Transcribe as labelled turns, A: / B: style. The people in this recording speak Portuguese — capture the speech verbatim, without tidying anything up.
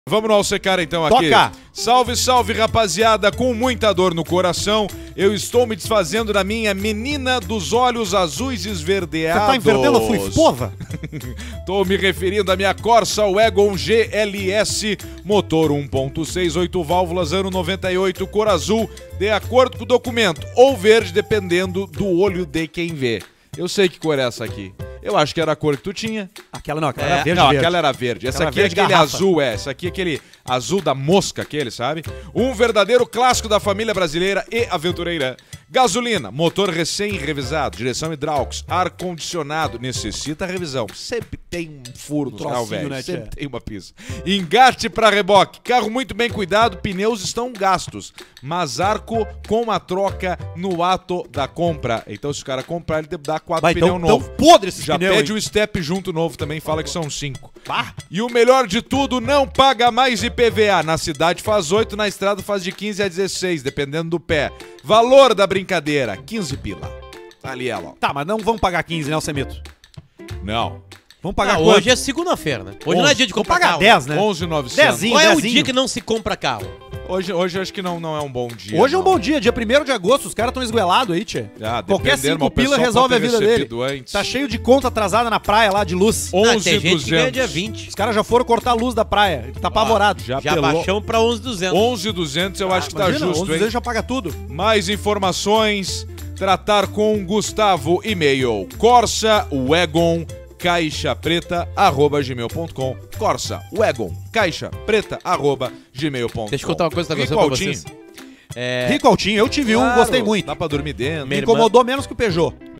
A: Vamos no Alsecar então aqui.
B: Toca!
A: Salve, salve, rapaziada, com muita dor no coração, eu estou me desfazendo da minha menina dos olhos azuis esverdeados.
B: Você tá inverdendo a sua esposa?
A: Tô me referindo à minha Corsa Wagon G L S, motor um ponto seis, oito válvulas, ano noventa e oito, cor azul, de acordo com o documento, ou verde, dependendo do olho de quem vê. Eu sei que cor é essa aqui. Eu acho que era a cor que tu tinha.
B: Aquela não, aquela
A: É,
B: era verde,
A: não,
B: verde.
A: aquela era verde. Essa
B: Aquela
A: aqui é
B: verde
A: aquele
B: garrafa.
A: azul, é. Essa aqui é aquele azul da mosca, aquele, sabe? Um verdadeiro clássico da família brasileira e aventureira. Gasolina, motor recém-revisado, direção hidráulicos, ar-condicionado. Necessita revisão. Sempre tem um furo no carro velho.
B: né,
A: Sempre
B: tia?
A: tem uma pista. Engate para reboque. Carro muito bem cuidado, pneus estão gastos. Mas arco com uma troca no ato da compra. Então, se o cara comprar, ele dá quatro
B: Vai,
A: pneus
B: então,
A: novos.
B: tão podre esses
A: Já
B: pneus,
A: pede
B: hein?
A: o step junto novo também, fala que são cinco.
B: Pá.
A: E o melhor de tudo, não paga mais I P V A. Na cidade faz oito, na estrada faz de quinze a dezesseis, dependendo do pé. Valor da brincadeira, quinze pila. Tá ali ela, ó.
B: Tá, mas não vamos pagar quinze, né, Alcemito?
A: Não.
B: Vamos pagar
C: Ah,
B: quanto?
C: hoje é segunda-feira, né? Hoje não é dia de
B: Vamos
C: comprar
B: pagar
C: carro.
B: dez, né?
A: onze mil e novecentos.
B: Dezinho,
C: Qual é o
B: dezinho.
C: dia que não se compra carro?
A: Hoje, hoje acho que não, não é um bom dia.
B: Hoje é um
A: não.
B: bom dia, dia primeiro de agosto, os caras estão esguelados aí, tchê.
A: Ah,
B: Qualquer
A: dependendo, mas
B: cinco
A: o pessoal
B: pila resolve a
A: pode ter
B: vida dele.
A: recebido antes.
B: Tá cheio de conta atrasada na praia lá, de luz.
C: Ah,
A: onze
C: tem
A: mil e
C: gente que ganha dia
A: duzentos.
C: vinte.
B: Os caras já foram cortar a luz da praia, ele tá apavorado.
A: Já,
C: Já
A: pelou.
C: baixamos pra onze mil e duzentos.
A: onze mil e duzentos eu acho que tá
B: Imagina,
A: justo,
B: onze
A: hein?
B: vezes já paga tudo.
A: Mais informações, tratar com Gustavo, e-mail Corsa Wagon caixa preta arroba gmail ponto com. Corsa Wagon caixa preta arroba gmail ponto com.
C: Deixa eu contar uma coisa que tá
A: Rico
C: acontecendo pra
A: Altinho.
C: vocês. É...
B: Rico Altinho, eu tive um,
A: Claro,
B: gostei muito.
A: Dá pra dormir dentro.
B: Me incomodou menos que o Peugeot.